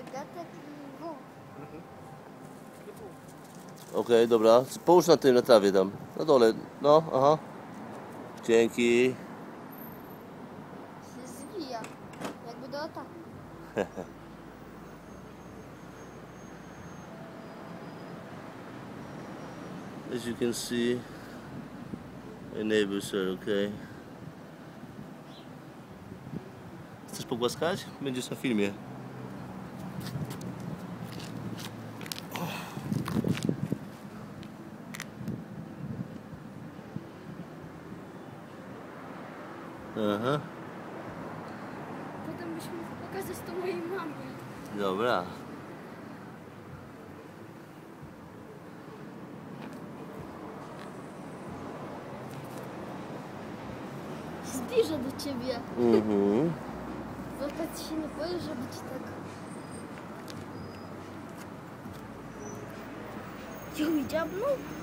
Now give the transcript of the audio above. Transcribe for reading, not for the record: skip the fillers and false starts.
Gatek i wąż. Okej, dobra. Połóż na tym, na trawie tam. Na dole. No, aha. Dzięki. Się zwija. Jakby do ataku. As you can see, my neighbors are okay. Chcesz pogłaskać? Będziesz na filmie. Aha, Potem byśmy pokazać to mojej mamie. dobra. Zbliżę do ciebie. Mhm. Bo tak się nie boję, żeby ci tak... Ją i dziabnął?